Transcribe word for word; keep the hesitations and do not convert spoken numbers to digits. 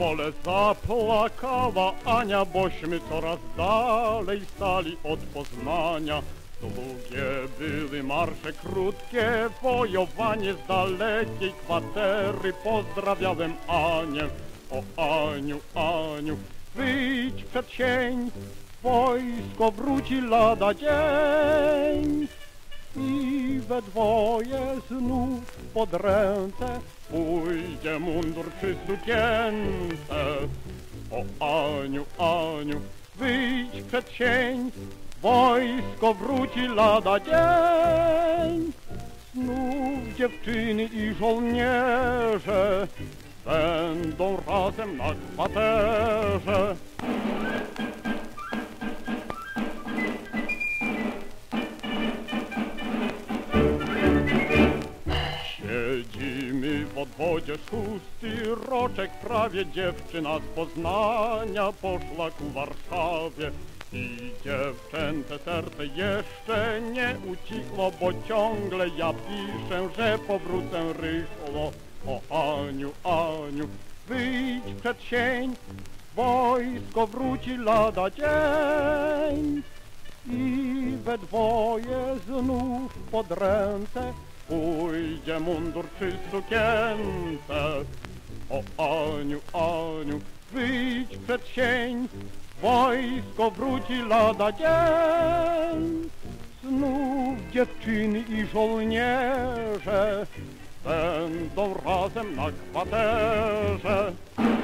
szkole zapłakała Ania, bośmy coraz dalej stali od Poznania. Długie były marsze, krótkie wojowanie z dalekiej kwatery. Pozdrawiałem Anię, o Aniu, Aniu, wyjdź przed sień, wojsko wróci lada dzień. I we dwoje znów pod ręce pójdzie mundur czy sukience. O Aniu, Aniu, wyjdź przed sień, wojsko wróci lada dzień. Znów dziewczyny i żołnierze będą razem na kwaterze. Siedzimy w odwodzie, szósty roczek prawie, dziewczyna z Poznania poszła ku Warszawie. I dziewczęce serce jeszcze nie ucichło, bo ciągle ja piszę, że powrócę rychło. O Aniu, Aniu, wyjdź przed sień, wojsko wróci lada dzień. I we dwoje znów pod ręce pójdzie mundur czy sukience. O Aniu, Aniu, wyjdź przed sień, wojsko wróci lada dzień. Znów dziewczyny i żołnierze będą razem na kwaterze.